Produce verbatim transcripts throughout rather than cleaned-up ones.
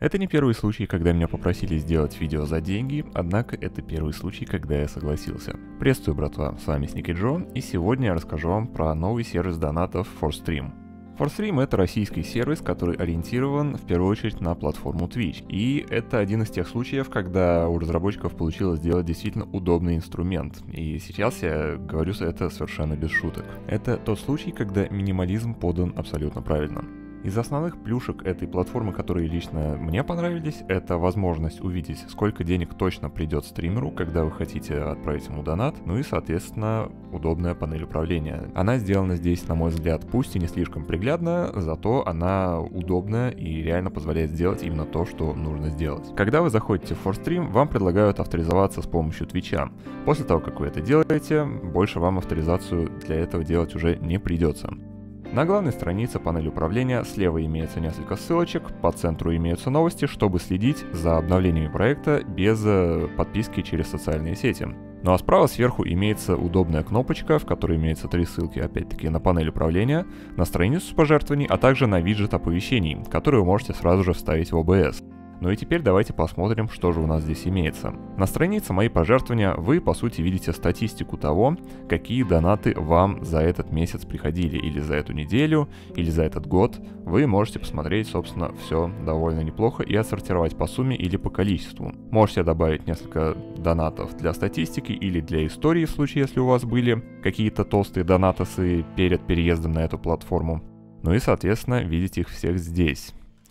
Это не первый случай, когда меня попросили сделать видео за деньги, однако это первый случай, когда я согласился. Приветствую, братва, с вами Sneaky Joe, и сегодня я расскажу вам про новый сервис донатов ForStream. ForStream — это российский сервис, который ориентирован в первую очередь на платформу Twitch. И это один из тех случаев, когда у разработчиков получилось сделать действительно удобный инструмент. И сейчас я говорю это совершенно без шуток. Это тот случай, когда минимализм подан абсолютно правильно. Из основных плюшек этой платформы, которые лично мне понравились, это возможность увидеть, сколько денег точно придет стримеру, когда вы хотите отправить ему донат, ну и, соответственно, удобная панель управления. Она сделана здесь, на мой взгляд, пусть и не слишком приглядно, зато она удобная и реально позволяет сделать именно то, что нужно сделать. Когда вы заходите в ForStream, вам предлагают авторизоваться с помощью Твича. После того, как вы это делаете, больше вам авторизацию для этого делать уже не придется. На главной странице панели управления слева имеется несколько ссылочек, по центру имеются новости, чтобы следить за обновлениями проекта без подписки через социальные сети. Ну а справа сверху имеется удобная кнопочка, в которой имеются три ссылки, опять-таки, на панель управления, на страницу пожертвований, а также на виджет оповещений, который вы можете сразу же вставить в о бэ эс. Ну и теперь давайте посмотрим, что же у нас здесь имеется. На странице «Мои пожертвования» вы, по сути, видите статистику того, какие донаты вам за этот месяц приходили, или за эту неделю, или за этот год. Вы можете посмотреть, собственно, все довольно неплохо и отсортировать по сумме или по количеству. Можете добавить несколько донатов для статистики или для истории, в случае, если у вас были какие-то толстые донатасы перед переездом на эту платформу. Ну и, соответственно, видеть их всех здесь.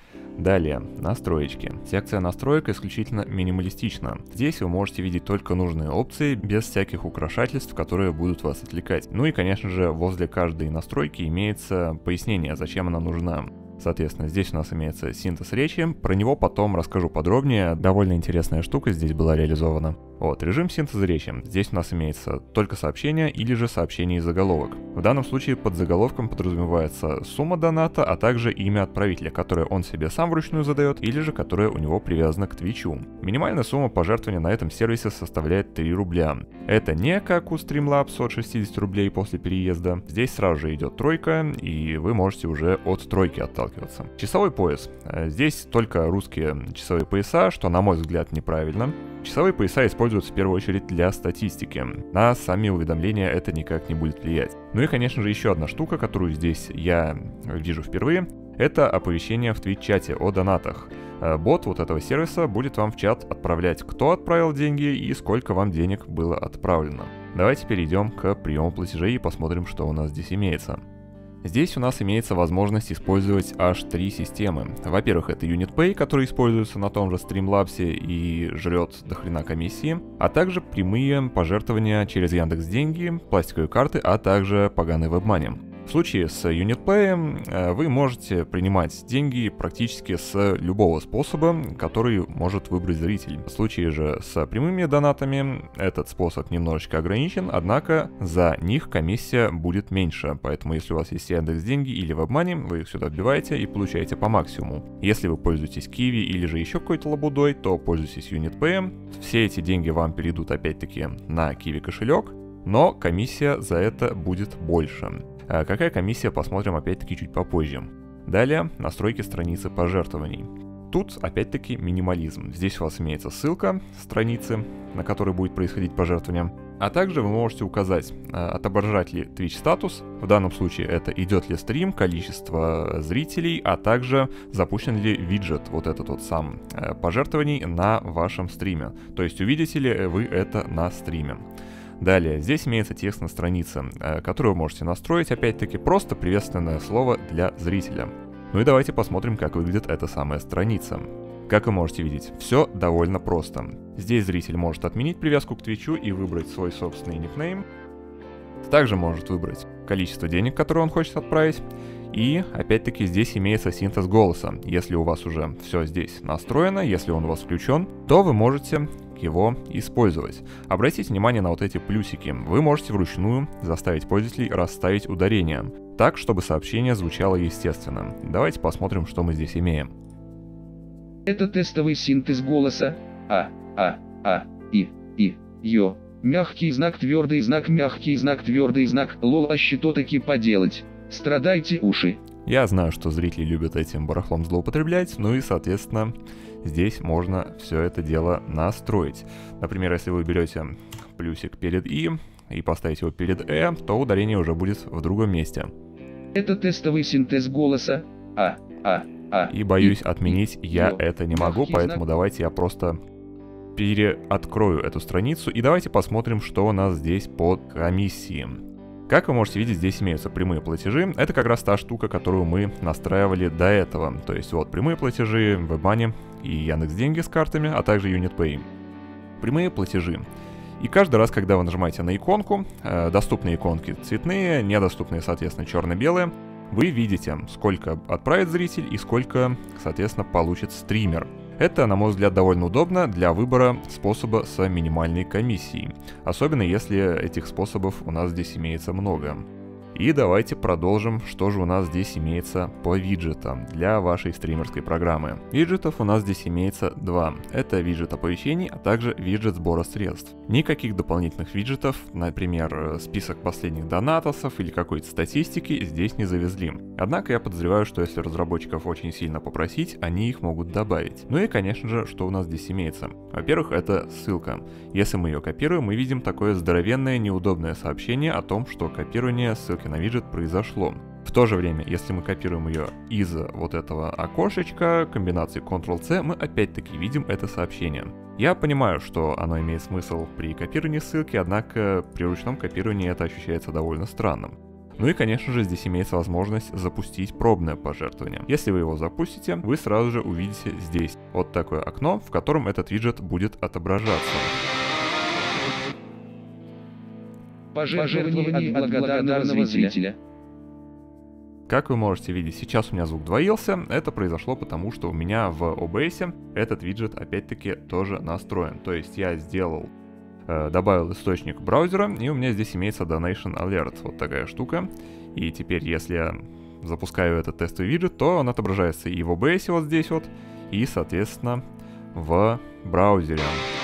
Далее, настроечки. Секция настроек исключительно минималистична. Здесь вы можете видеть только нужные опции, без всяких украшательств, которые будут вас отвлекать. Ну и, конечно же, возле каждой настройки имеется пояснение, зачем она нужна. Соответственно, здесь у нас имеется синтез речи, про него потом расскажу подробнее, довольно интересная штука здесь была реализована. Вот, режим синтеза речи. Здесь у нас имеется только сообщение или же сообщение и заголовок. В данном случае под заголовком подразумевается сумма доната, а также имя отправителя, которое он себе сам вручную задает, или же которое у него привязано к Твичу. Минимальная сумма пожертвования на этом сервисе составляет три рубля. Это не как у Streamlabs от шестьдесят рублей после переезда. Здесь сразу же идет тройка, и вы можете уже от тройки отталкиваться. Часовой пояс. Здесь только русские часовые пояса, что, на мой взгляд, неправильно. Часовые пояса используются в первую очередь для статистики. На сами уведомления это никак не будет влиять. Ну и, конечно же, еще одна штука, которую здесь я вижу впервые, это оповещение в Twitch-чате о донатах. Бот вот этого сервиса будет вам в чат отправлять, кто отправил деньги и сколько вам денег было отправлено. Давайте перейдем к приему платежей и посмотрим, что у нас здесь имеется. Здесь у нас имеется возможность использовать аж три системы. Во-первых, это UnitPay, который используется на том же Streamlabs и жрет до хрена комиссии, а также прямые пожертвования через Яндекс.Деньги, пластиковые карты, а также поганый WebMoney. В случае с UnitPay вы можете принимать деньги практически с любого способа, который может выбрать зритель. В случае же с прямыми донатами этот способ немножечко ограничен, однако за них комиссия будет меньше, поэтому если у вас есть Яндекс.Деньги или WebMoney, вы их сюда вбиваете и получаете по максимуму. Если вы пользуетесь Kiwi или же еще какой-то лабудой, то пользуйтесь UnitPay. Все эти деньги вам перейдут опять-таки на Kiwi кошелек, но комиссия за это будет больше. А какая комиссия, посмотрим опять-таки чуть попозже. Далее, настройки страницы пожертвований. Тут опять-таки минимализм. Здесь у вас имеется ссылка страницы, на которой будет происходить пожертвование. А также вы можете указать, отображать ли Twitch статус, в данном случае это идет ли стрим, количество зрителей, а также запущен ли виджет, вот этот вот сам пожертвований на вашем стриме. То есть увидите ли вы это на стриме. Далее, здесь имеется текст на странице, который вы можете настроить, опять-таки, просто приветственное слово для зрителя. Ну и давайте посмотрим, как выглядит эта самая страница. Как вы можете видеть, все довольно просто. Здесь зритель может отменить привязку к Твичу и выбрать свой собственный никнейм. Также может выбрать количество денег, которые он хочет отправить. И, опять-таки, здесь имеется синтез голоса. Если у вас уже все здесь настроено, если он у вас включен, то вы можете его использовать. Обратите внимание на вот эти плюсики. Вы можете вручную заставить пользователей расставить ударения, так, чтобы сообщение звучало естественно. Давайте посмотрим, что мы здесь имеем. Это тестовый синтез голоса. А, А, А, И, И, Ё. Мягкий знак, твердый знак, мягкий знак, твердый знак. Лол, а что таки поделать? Страдайте уши. Я знаю, что зрители любят этим барахлом злоупотреблять, ну и, соответственно, здесь можно все это дело настроить. Например, если вы берете плюсик перед «и» и поставите его перед «э», то ударение уже будет в другом месте. Это тестовый синтез голоса. А, а, а. И боюсь, и, отменить и, я ё. это не могу, Мягкий поэтому знак. давайте я просто переоткрою эту страницу и давайте посмотрим, что у нас здесь по комиссии. Как вы можете видеть, здесь имеются прямые платежи. Это как раз та штука, которую мы настраивали до этого. То есть вот прямые платежи, WebMoney и Яндекс.Деньги с картами, а также UnitPay. Прямые платежи. И каждый раз, когда вы нажимаете на иконку, э, доступные иконки цветные, недоступные, соответственно, черно-белые, вы видите, сколько отправит зритель и сколько, соответственно, получит стример. Это, на мой взгляд, довольно удобно для выбора способа с минимальной комиссией, особенно если этих способов у нас здесь имеется много. И давайте продолжим, что же у нас здесь имеется по виджетам для вашей стримерской программы. Виджетов у нас здесь имеется два. Это виджет оповещений, а также виджет сбора средств. Никаких дополнительных виджетов, например, список последних донатосов или какой-то статистики здесь не завезли. Однако я подозреваю, что если разработчиков очень сильно попросить, они их могут добавить. Ну и, конечно же, что у нас здесь имеется. Во-первых, это ссылка. Если мы ее копируем, мы видим такое здоровенное неудобное сообщение о том, что копирование ссылки на виджет произошло. В то же время, если мы копируем ее из вот этого окошечка, комбинации контрол-C, мы опять-таки видим это сообщение. Я понимаю, что оно имеет смысл при копировании ссылки, однако при ручном копировании это ощущается довольно странным. Ну и, конечно же, здесь имеется возможность запустить пробное пожертвование. Если вы его запустите, вы сразу же увидите здесь вот такое окно, в котором этот виджет будет отображаться. Пожертвование от благодарного зрителя. Как вы можете видеть, сейчас у меня звук двоился. Это произошло потому, что у меня в о бэ эс этот виджет опять-таки тоже настроен. То есть я сделал, э, добавил источник браузера, и у меня здесь имеется Donation Alert, вот такая штука. И теперь, если я запускаю этот тестовый виджет, то он отображается и в о бэ эс вот здесь вот, и, соответственно, в браузере.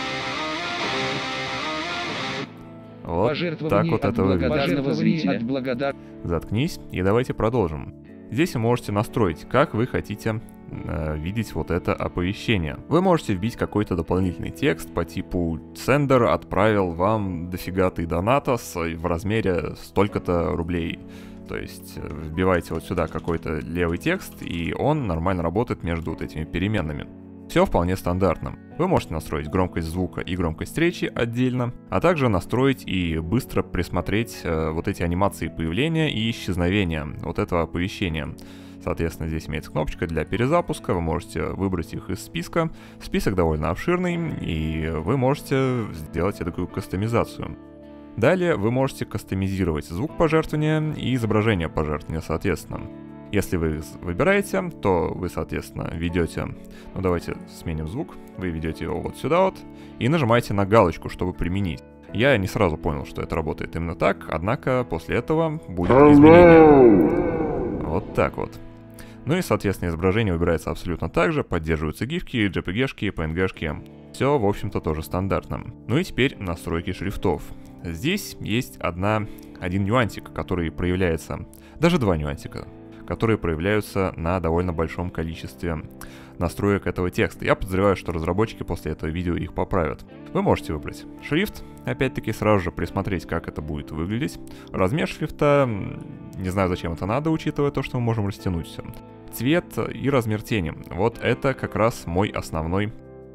Вот так вот это выглядит. Благодар... Заткнись и давайте продолжим. Здесь вы можете настроить, как вы хотите э, видеть вот это оповещение. Вы можете вбить какой-то дополнительный текст по типу «Сендер отправил вам дофига-ты донатос в размере столько-то рублей». То есть вбивайте вот сюда какой-то левый текст, и он нормально работает между вот этими переменными. Все вполне стандартно. Вы можете настроить громкость звука и громкость речи отдельно, а также настроить и быстро присмотреть э, вот эти анимации появления и исчезновения вот этого оповещения. Соответственно, здесь имеется кнопочка для перезапуска, вы можете выбрать их из списка. Список довольно обширный, и вы можете сделать такую кастомизацию. Далее вы можете кастомизировать звук пожертвования и изображение пожертвования, соответственно. Если вы выбираете, то вы, соответственно, ведете, ну давайте сменим звук, вы ведете его вот сюда вот и нажимаете на галочку, чтобы применить. Я не сразу понял, что это работает именно так, однако после этого будет изменение. Вот так вот. Ну и, соответственно, изображение выбирается абсолютно так же, поддерживаются гифки, джей пи джи-шки, пи эн джи-шки. Все, в общем-то, тоже стандартно. Ну и теперь настройки шрифтов. Здесь есть одна, один нюансик, который проявляется, даже два нюансика, которые проявляются на довольно большом количестве настроек этого текста. Я подозреваю, что разработчики после этого видео их поправят. Вы можете выбрать шрифт, опять-таки сразу же присмотреть, как это будет выглядеть. Размер шрифта, не знаю, зачем это надо, учитывая то, что мы можем растянуть все. Цвет и размер тени. Вот это как раз мой основной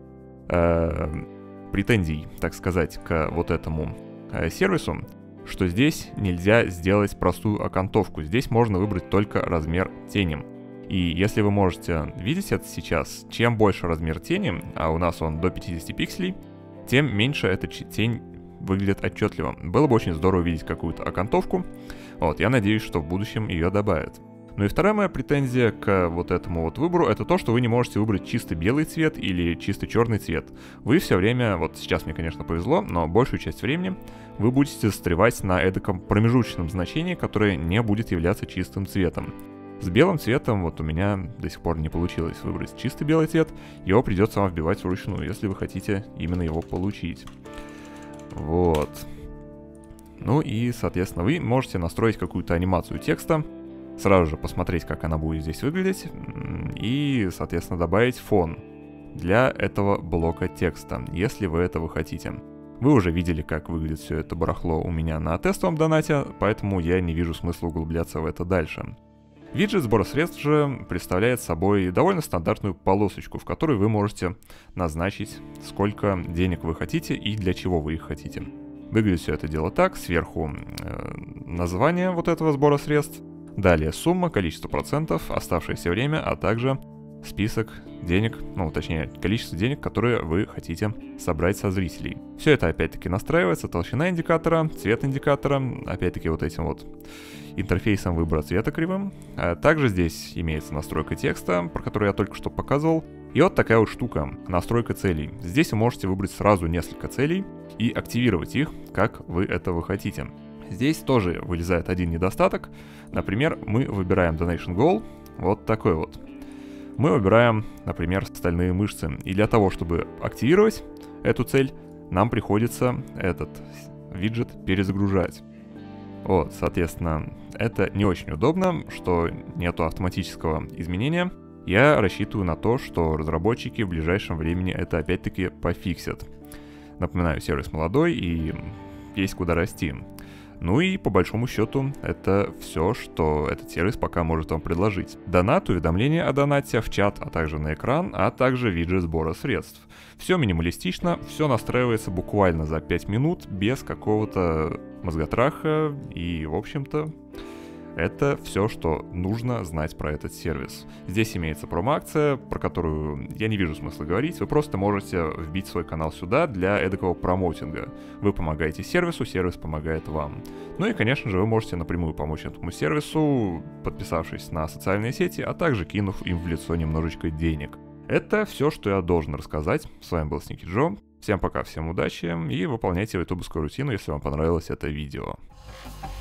э, претензий, так сказать, к вот этому э, сервису. Что здесь нельзя сделать простую окантовку. Здесь можно выбрать только размер тени. И если вы можете видеть это сейчас, чем больше размер тени, а у нас он до пятидесяти пикселей, тем меньше эта тень выглядит отчетливо. Было бы очень здорово видеть какую-то окантовку. Вот, я надеюсь, что в будущем ее добавят. Ну и вторая моя претензия к вот этому вот выбору, это то, что вы не можете выбрать чисто белый цвет или чисто черный цвет. Вы все время, вот сейчас мне, конечно, повезло, но большую часть времени вы будете застревать на эдаком промежуточном значении, которое не будет являться чистым цветом. С белым цветом вот у меня до сих пор не получилось выбрать чистый белый цвет, его придется вам вбивать вручную, если вы хотите именно его получить. Вот. Ну и, соответственно, вы можете настроить какую-то анимацию текста. сразу же посмотреть, как она будет здесь выглядеть, и, соответственно, добавить фон для этого блока текста, если вы этого хотите. Вы уже видели, как выглядит все это барахло у меня на тестовом донате, поэтому я не вижу смысла углубляться в это дальше. Виджет сбора средств же представляет собой довольно стандартную полосочку, в которой вы можете назначить, сколько денег вы хотите и для чего вы их хотите. Выглядит все это дело так: сверху э, название вот этого сбора средств, далее сумма, количество процентов, оставшееся время, а также список денег, ну точнее количество денег, которые вы хотите собрать со зрителей. Все это опять-таки настраивается: толщина индикатора, цвет индикатора, опять-таки вот этим вот интерфейсом выбора цвета кривым. А также здесь имеется настройка текста, про которую я только что показывал. И вот такая вот штука, настройка целей. Здесь вы можете выбрать сразу несколько целей и активировать их, как вы этого хотите. Здесь тоже вылезает один недостаток. Например, мы выбираем Donation Goal, вот такой вот. Мы выбираем, например, стальные мышцы. И для того, чтобы активировать эту цель, нам приходится этот виджет перезагружать. Вот, соответственно, это не очень удобно, что нету автоматического изменения. Я рассчитываю на то, что разработчики в ближайшем времени это опять-таки пофиксят. Напоминаю, сервис молодой и есть куда расти. Ну и по большому счету это все, что этот сервис пока может вам предложить. Донат, уведомления о донате в чат, а также на экран, а также виджет сбора средств. Все минималистично, все настраивается буквально за пять минут, без какого-то мозготраха, и в общем-то это все, что нужно знать про этот сервис. Здесь имеется промо-акция, про которую я не вижу смысла говорить. Вы просто можете вбить свой канал сюда для эдакого промоутинга. Вы помогаете сервису, сервис помогает вам. Ну и, конечно же, вы можете напрямую помочь этому сервису, подписавшись на социальные сети, а также кинув им в лицо немножечко денег. Это все, что я должен рассказать. С вами был Sneaky Joe. Всем пока, всем удачи и выполняйте ютубовскую рутину, если вам понравилось это видео.